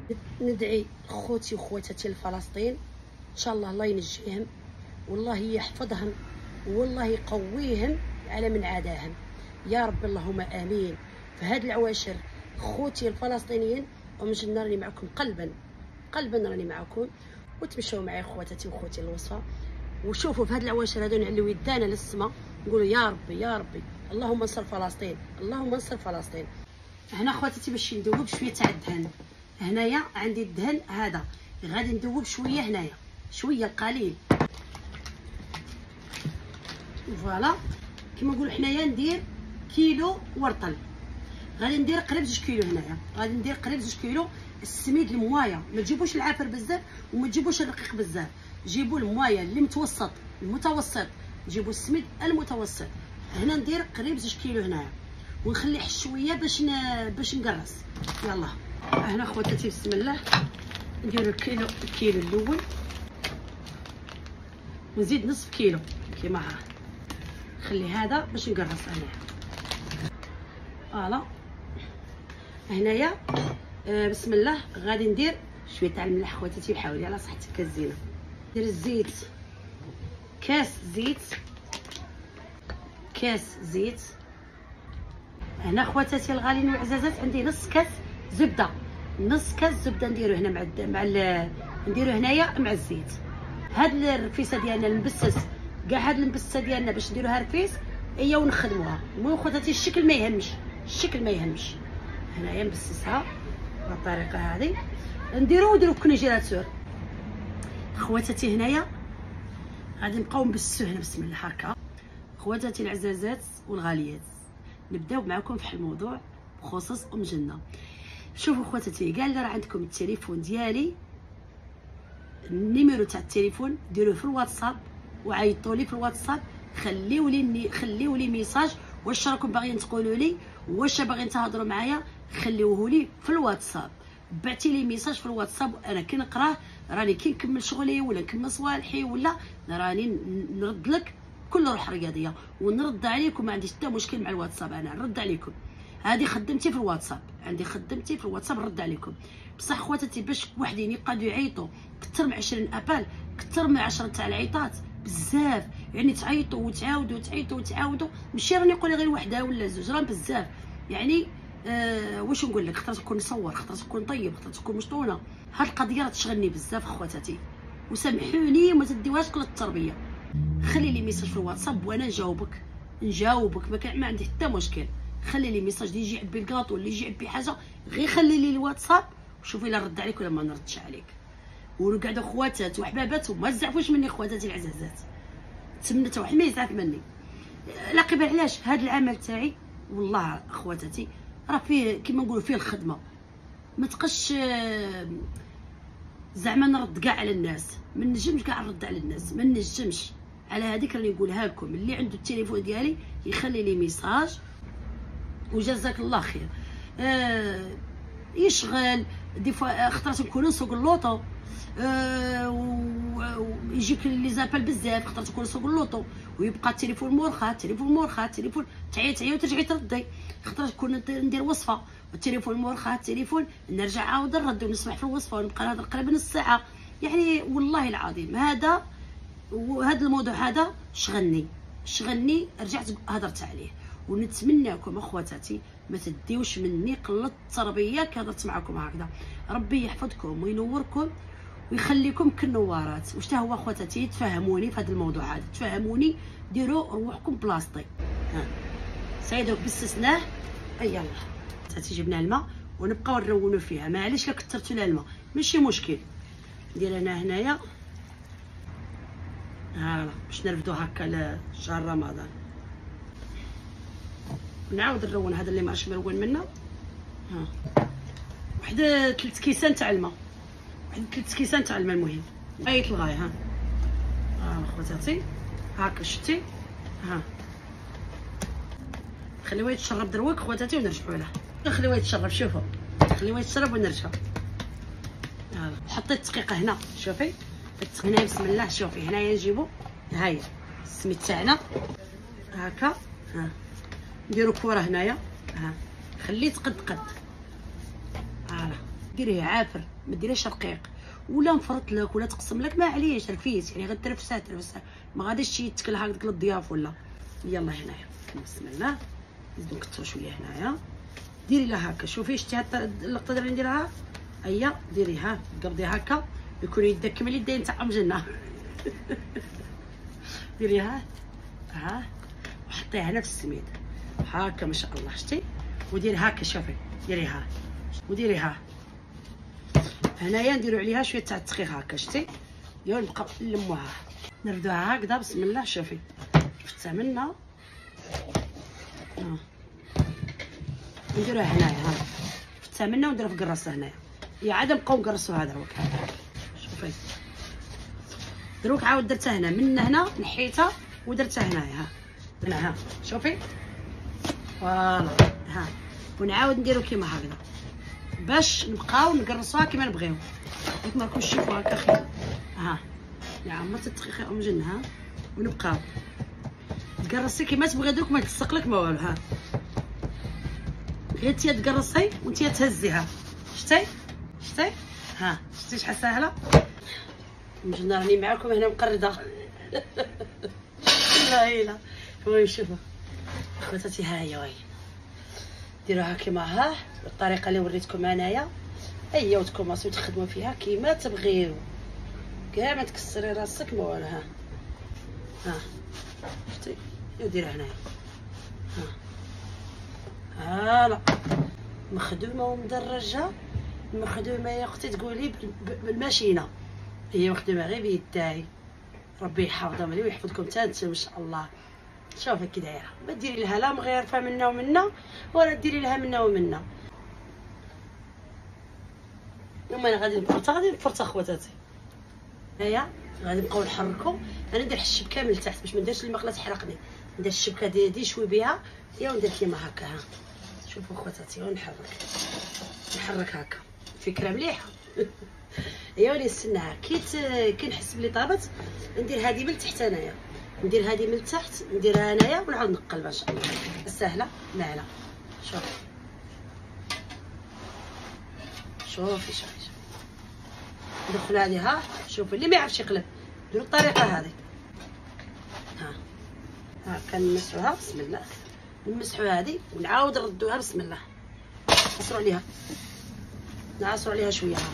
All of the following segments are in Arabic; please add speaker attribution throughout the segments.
Speaker 1: ندعي خوتي وخواتاتي لفلسطين ان شاء الله ينجيهم والله يحفظهم والله يقويهم على من عاداهم يا رب اللهم امين. في هاد العواشر خوتي الفلسطينيين ومجدنا راني معكم قلبا راني معكم، وتمشوا معايا خواتاتي وخوتي للوصفه، وشوفوا في هاد العواشر هادو نعليو يدانا للسما نقولوا يا ربي يا ربي اللهم انصر فلسطين اللهم انصر فلسطين. هنا خواتاتي باش ندوب شويه تاع الدهن، هنايا عندي الدهن هذا غادي ندوب شويه هنايا شويه القليل فوالا كيما نقولوا حنايا ندير كيلو ورطل، غادي ندير قريب 2 كيلو هنايا، غادي ندير قريب 2 كيلو السميد الموايه، ما تجيبوش العافر بزاف وما تجيبوش الرقيق بزاف، جيبوا الموايه اللي المتوسط، جيبوا السميد المتوسط. هنا ندير قريب 2 كيلو هنايا ونخليه شويه باش نقرص. يلا هنا خواتاتي بسم الله نديرو الكيلو الاول ونزيد نصف كيلو كيما ها، نخلي هذا باش نقرص هنايا. فوالا هنايا بسم الله غادي ندير شويه تاع الملح خواتاتي وحاولي على صحتك الزينه. ندير الزيت كاس زيت. هنا خواتاتي الغالين والعزازات عندي نص كاس زبده نديرو هنا نديرو هنايا مع الزيت. هاد الرفيسه ديالنا المبسس كاع هاد المبسه ديالنا باش نديروها رفيس هي ونخدموها. المهم خواتاتي الشكل ما يهمش هنايا نبسسها بالطريقه هذه نديرو كونجيلاتور. خواتاتي هنايا غادي نبقاو نبسسو هنا بسم الله هكا. خواتاتي العزازات والغاليات نبداو معكم في الموضوع بخصوص ام جنه. شوفوا خواتاتي كاع اللي راه عندكم التليفون ديالي النيميرو تاع التليفون ديروه في الواتساب وعيطوا لي في الواتساب، خليو لي ميساج واش راكم باغيين تقولوا لي واش باغيين تهضروا معايا، خليوه لي في الواتساب، بعتي لي ميساج في الواتساب انا كي نقراه راني كي نكمل شغلي ولا نكمل صوالحي ولا راني نرد لك كل روح رياضيه ونرد عليكم، ما عنديش حتى مشكل مع الواتساب، انا نرد عليكم. هذه خدمتي في الواتساب، عندي خدمتي في الواتساب نرد عليكم. بصح خواتاتي باش وحدين يقعدوا يعيطوا كثر من 20 ابال كثر من 10 تاع العيطات بزاف، يعني تعيطوا وتعاودوا ماشي راني نقول غير وحده ولا زوج، راه بزاف يعني. واش نقول لك، خطره تكون نصور، خطره تكون طيب، خطره تكون مشطونه. هاد القضيه راه تشغلني بزاف خواتاتي وسامحوني وما تديوهاش كل التربيه. خلي لي ميساج في الواتساب وانا نجاوبك ما عندي حتى مشكل. خلي لي ميساج اللي يجي يعبي الكاطو اللي يجي يعبي حاجه غير خلي لي الواتساب وشوفي الا نرد عليك ولا ما نردش عليك. ونقعدوا خواتات وحبابات وما تزعفوش مني خواتاتي العزازات، تمنت واحد ما يزعف مني. لا قبل علاش هذا العمل تاعي والله خواتاتي راه فيه كيما نقولوا فيه الخدمه، ما تقش زعما نرد كاع على الناس، ما نجمش كاع نرد على الناس، ما نجمش. على هذيك راني نقولها لكم، اللي عنده التليفون ديالي يخلي لي ميساج وجزاك الله خير. يشغل دي فوا خطرات نكونوا نسوق اللوطو ويجيك لي زابال بزاف، خطرات تكون نسوق اللوطو ويبقى التليفون مرخى التليفون تعيا وترجعي تردي، خطرات تكون ندير وصفه والتليفون مرخى التليفون نرجع عاود نرد ونسمح في الوصفه ونبقى نهضر قريب نص ساعه يعني. والله العظيم هذا الموضوع هذا شغلني رجعت هضرت عليه. ونتمناكم اخواتاتي ما تديوش مني قله التربيه كهضرت معكم هكذا. ربي يحفظكم وينوركم ويخليكم كالنوارات. واش هو اخواتاتي تفهموني في هذا الموضوع هذا، تفهموني ديروا روحكم بلاصتي. سعيدوا بسسناه يلا تاتي جبنا الماء ونبقاو نرونوا فيها، معليش لا كثرتوا لها الماء ماشي مشكل. ندير انا هنايا ها باش نرفدو هكا لشهر رمضان. نعاود نرون هذا اللي ماش مرون منه. ها واحد 3 كيسان تاع الماء، المهم غايه الغايه. ها خواتاتي هاكا شتي، ها خليوه يتشرب دروك خواتاتي ونرجعوا له. خليوه يتشرب، شوفوا خليوه يتشرب ونرجعوا. حطيت الدقيقه هنا، شوفي هنايا بسم الله. شوفي هنايا نجيبو هاهي السميد تاعنا هكا، ها نديرو كره هنايا، ها خليه تقد، هالا ديريه عافر، ما ديريش رقيق ولا مفرط لك ولا تقسم لك، ما عليش رفيس يعني غترفسها ما غاديش يتكل هكذاك للضياف ولا. يلا هنايا بسم الله نزيدو نكثرو شويه هنايا. ديري لها هكا، شوفي شتي هاد اللقطه اللي نديرها هيا، ديريها قبضي هكا يكون يدك كما اليدين تاع ام جنه. ديريها ها وحطيها هنا في السميد هكا ما شاء الله شتي، وديري هكا شوفي ديريها وديريها هنايا نديرو عليها شويه تاع الدقيق هكا شتي. يلا نبقاو نلموها نردوها هكذا بسم الله. شوفي فتها منا نديروها هنايا ها فتها منا ونديرها في الكراسه هنايا. يا عاد نبقاو نقرصو هذا هو شوفي دروك عاود درتها هنا من هنا نحيتها ودرتها هنايا ها شوفي فوالا ها. ونعاود نديرو كيما هكذا باش نبقاو نقرصوها كيما نبغيو كيما راكم تشوفوا هكا خير. ها عمرت الدقيقه ام جن ها ونبقاو تقرصي كيما تبغي دروك ما تلصق لك ما والو. ها غير نتيا تقرصي ونتيا تهزيها شتي ها شتي شحال ساهله. نجينا راني معاكم هنا مقرده. لا المهم شوفوا خواتاتي ها هي وين ديروها كيما ها بالطريقه اللي وريتكم انايا. هي وتكوماسيو تخدموا فيها كيما تبغيو كاع ما تكسري راسك ما والو. ها شتي ديرها هنايا ها مخدومه ومدرجه مخدومه يا اختي تقولي بالماشينه. هي مخدومه غير بيداي ربي يحفظها ملي ويحفظكم حتى نتوما ان شاء الله. شوفي كي دايره ما ديري لها لا مغيرفه منا ومنا ولا ديري لها منا ومنا. هما انا غادي نفرط اخواتاتي هيا غادي نبقاو نحركو. انا ندير الشبكه من التحت باش ما نديرش المقله تحرقني. ندير الشبكه ديالي شوي بها هي وندير كيما هكا. ها شوفوا خواتاتي ونحرك هكا فكره مليحه. هي ولي نستناها كي نحس بلي طابت ندير هذه من تحت انايا ندير هذه من تحت نديرها انايا ونعاود نقلبها ان شاء الله سهله ناعله. شوفي ندخل هذه ها شوفي اللي ما يعرفش يقلب ديروا الطريقه هذه. ها كنمسحوها بسم الله نمسحوا هذه ونعاود نردوها بسم الله نعصروا عليها شويه. ها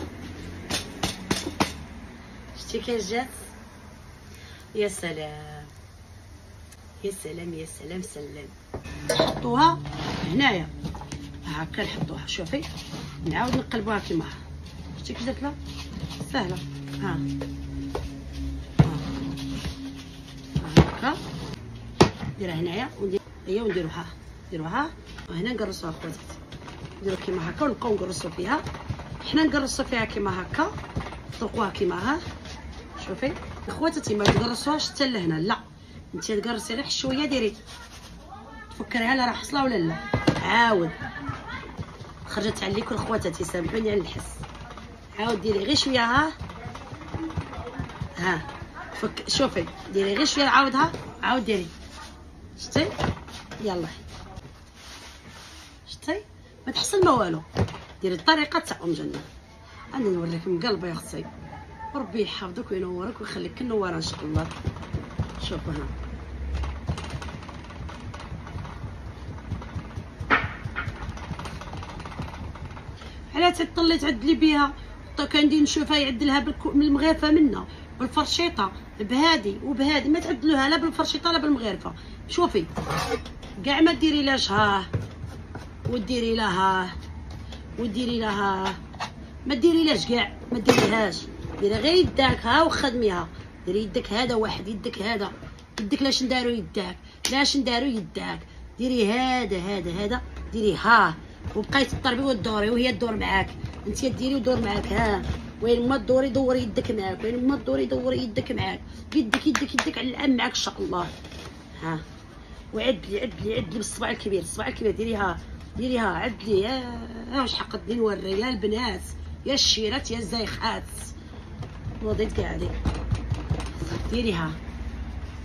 Speaker 1: شتي كي جات يا سلام نحطوها هنايا هكا نحطوها شوفي نعاود نقلبوها كيما شتي كي جات لها سهله. ها هكا نديرها هنايا ونديروها وهنا نقرصوها خواتاتي. نديرو كيما هكا ونبقاو نقرصو فيها حنا نقرصو فيها كيما هكا طرقوها كيما ها. شوفي خواتاتي ما تقرصوهاش حتى لهنا لا نتيا تقرصي غير شويه ديري تفكريها لا راه حصله ولا لا. عاود خرجت عليكم خواتاتي سامحوني على الحس. عاود ديري غير شويه ها شوفي ديري غير شويه عاود ديري شتي يلا شتي ما تحصل ما والو. ديري الطريقه تاع ام جنه. انا نوريك من قلبي يا اختي وربي يحفظك وينورك ويخليك كنوره ان شاء الله. شوفوا ها على تطلي تعدلي بها كندير نشوفها يعدلها من المغرفه منا بالفرشيطه بهادي وبهادي ما تعدلوها لا بالفرشيطه لا بالمغرفه. شوفي كاع ما ديري لاش ها وديري لها ما ديري لاش كاع ما ديريهاش. ديري غير يداك ها وخدميها. ديري يدك هذا واحد يدك هذا يدك لاش ندارو يداك لاش ندارو يداك. ديري هذا ديري ها وبقاي تضربي وتدوري وهي تدور معاك انت ديري ودور معاك. ها وين ما تدوري دوري يدك معاك وين ما تدوري دوري يدك معاك يدك على العام معاك ان شاء الله. ها وعدلي بالصباع الكبير ديريها عدلي. يا واش حقدني نوري يا البنات يا الشيرات يا الزايخات وضيت قاعدين ديريها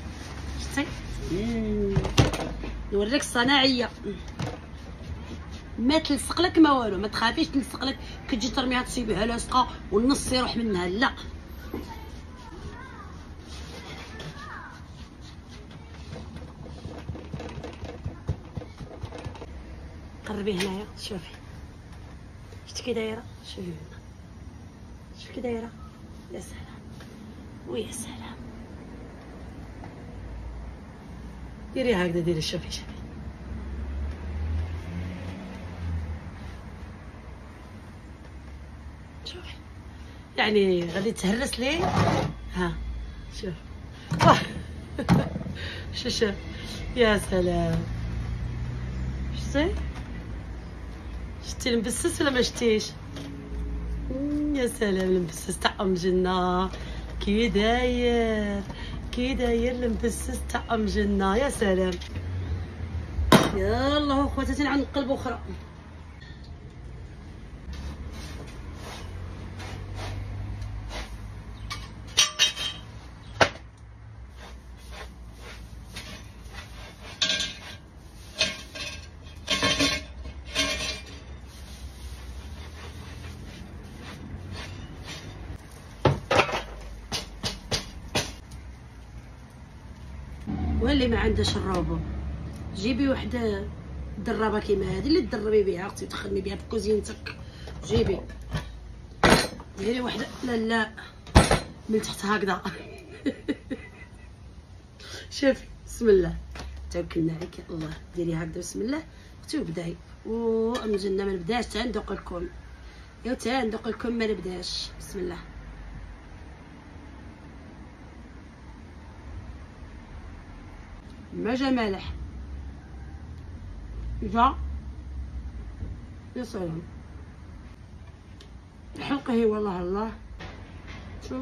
Speaker 1: شتي نوريك الصناعيه ما تلصق لك ما والو، ما تخافيش تلصق لك، كتجي ترميها تصيبيها لاصقه والنص يروح منها، لا. قربي هنايا شوفي شتي كي دايره، شوفي هنا شوفي كي دايره، يا سلام ويا سلام. ديري هكذا، ديري شوفي شوفي شوفي، يعني غادي تهرس لي. ها شوف شوف يا سلام. شتي المبسس ولا ما شتيش؟ يا سلام المبسس تاع ام جنة، كي داير المبسس تاع ام جنة، يا سلام. يلا خواتاتي نقلبو اخرى. واللي ما عندهاش الروبو جيبي وحده درابه كيما هذه اللي تدربي بها اختي وتخدمي بها في كوزينتك. جيبي ديري وحده، لا من تحت هكذا شوفي بسم الله توكلنا عليك. الله ديري هكذا بسم الله اختي وبداي. ام جنة ما نبداش تا ندوق لكم، يا تا ندوق لكم ما نبداش. بسم الله ما جا مالح، جا يا سلام. حلقه والله الله، شوف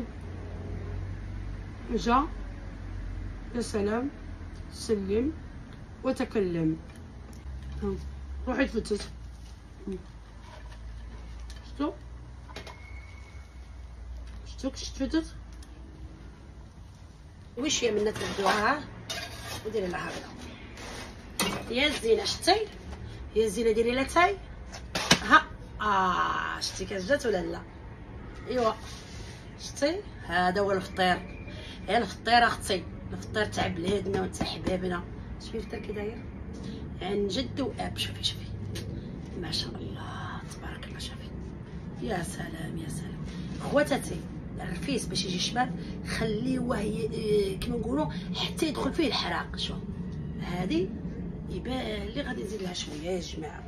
Speaker 1: جا يا سلام. سلم وتكلم. روحي تفتت، شتو تفتت وش هي منا تبدوها وديري لها هكذا. يا زينه شتي، يا زينه ديري لها تاي. ها شتي كجات ولا لا؟ ايوا شتي هذا هو الفطير. يا الفطير اختي، الفطير تاع بلادنا وتاع حبابنا. شوفي الفطير كي داير عن جد واب. شوفي شوفي ما شاء الله تبارك الله. شوفي يا سلام يا سلام. خواتاتي الرفيس باش يجي شباب خليوه كيما نقولوا حتى يدخل فيه الحراق. شوف هذه يبان لي غادي نزيد لها شويه يا جماعه.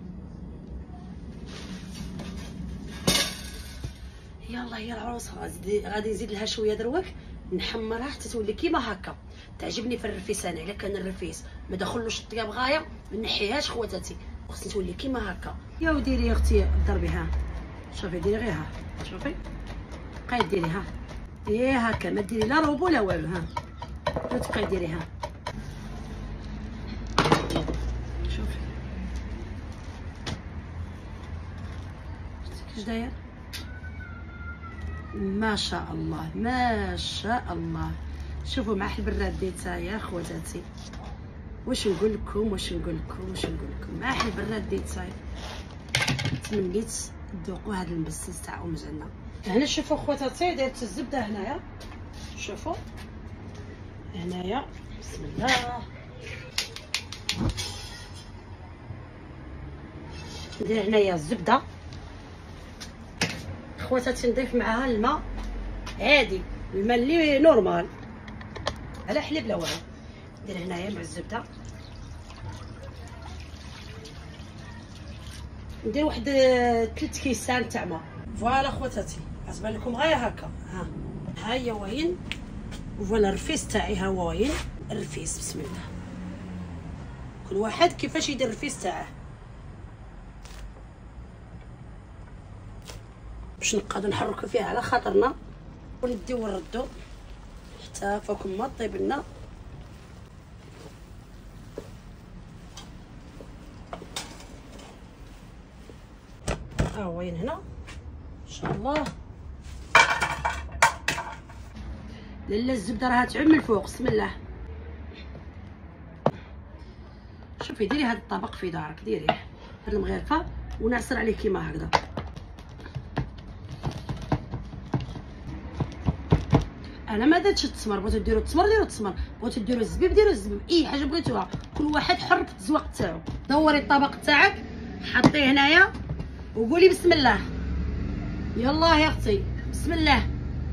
Speaker 1: يلا هي العروس غادي نزيد لها شويه دروك نحمرها حتى تولي كيما هكا. تعجبني في الرفيس انا، الا كان الرفيس ما دخلوش الطياب غايه ما نحيهاش خواتاتي، خصني تولي كيما هكا. يا وديري اختي ضربي ها، شوفي ديري غير ها، شوفي بقاي ديري ها، ايه هكا ما ديري لا روبو لا والو. ها تبقاي ديري ها، شوفي كيفاش داير. ما شاء الله ما شاء الله. شوفوا مع البراد ديتها يا خواتاتي، واش نقول لكم مع البراد ديتها. تمنيت تذوقوا هذا المبسس تاع ام جنة. هنا شوفوا خواتاتي درت الزبده هنايا، شوفوا هنايا بسم الله. ندير هنايا الزبده خواتاتي، نضيف معاها الماء عادي، الماء اللي نورمال على حليب لا والو. ندير هنايا مع الزبده، ندير واحد 3 كيسان تاع ماء. فوالا خواتاتي غتبان لكم غير هكا. ها هي وين فوالا الرفيس تاعي، ها هو وين الرفيس. بسم الله كل واحد كيفاش يدير الرفيس تاعه باش نقعدو نحركو فيه على خاطرنا ونديو نردو حتى فوق ما طيب لنا. ها وين هنا ان شاء الله. لالا الزبده راها تعم من الفوق. بسم الله شوفي ديري هذا الطبق في دارك، ديريه هاد المغرفه ونعصر عليه كيما هكذا. انا ما درتش التمر، بغيتو ديروا التمر ديروا التمر، بغيتو ديروا الزبيب ديروا الزبيب، اي حاجه بغيتوها، كل واحد حر في التزواق تاعو. دوري الطبق تاعك حطيه هنايا وقولي بسم الله. يلا يا اختي بسم الله.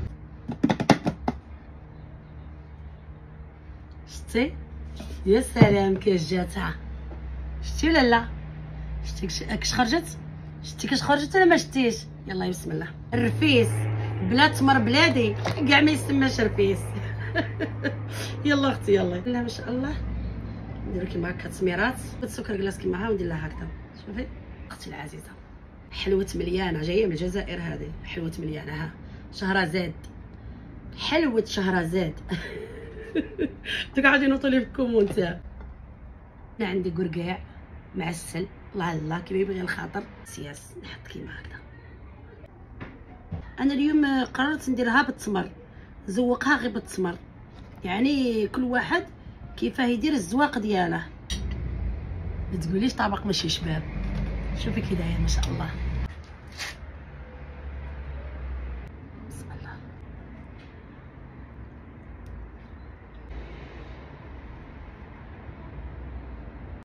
Speaker 1: شتي يا سلام كاش جاتها، شتي ولا لا؟ شتي كاش خرجت؟ شتي كاش خرجت ولا ما شتيش؟ يلا بسم الله. الرفيس بلا تمر بلادي كاع ما يسماش رفيس. يلا اختي يلا. لا ما شاء الله نديرو كيما هكا تسميرات بالسكر كلاص كيما ها وندير لها هكذا. شوفي اختي العزيزه حلوه مليانه، جايه من الجزائر هذه، حلوه مليانه. ها شهرزاد، حلوه شهرزاد. تقعدوا ينوطوا لي في الكومونتير. انا عندي قرقاع معسل الله الله كيما يبغي الخاطر سياس، نحط كيما هكذا. انا اليوم قررت نديرها بالتمر، زوقها غير بالتمر، يعني كل واحد كيفاه يدير الزواق دياله. ما تقوليش طبق ماشي شباب. شوفي كي داير ما شاء الله.